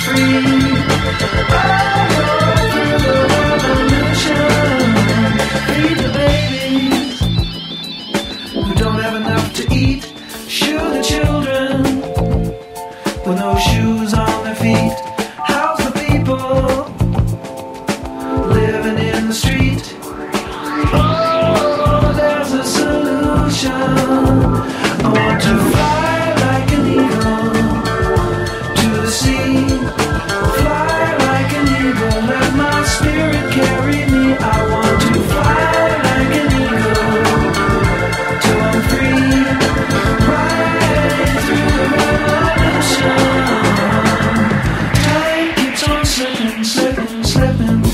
free. I'll go through the revolution. Feed the babies who don't have enough to eat. Shoe the children with no shoes on their feet. House the people living in the street. Oh, there's a solution. I want to fly like an eagle to the sea. Fly like an eagle, let my spirit carry me. I want to fly like an eagle till I'm free. Right through the revolution. Time keeps on slipping, slipping, slipping.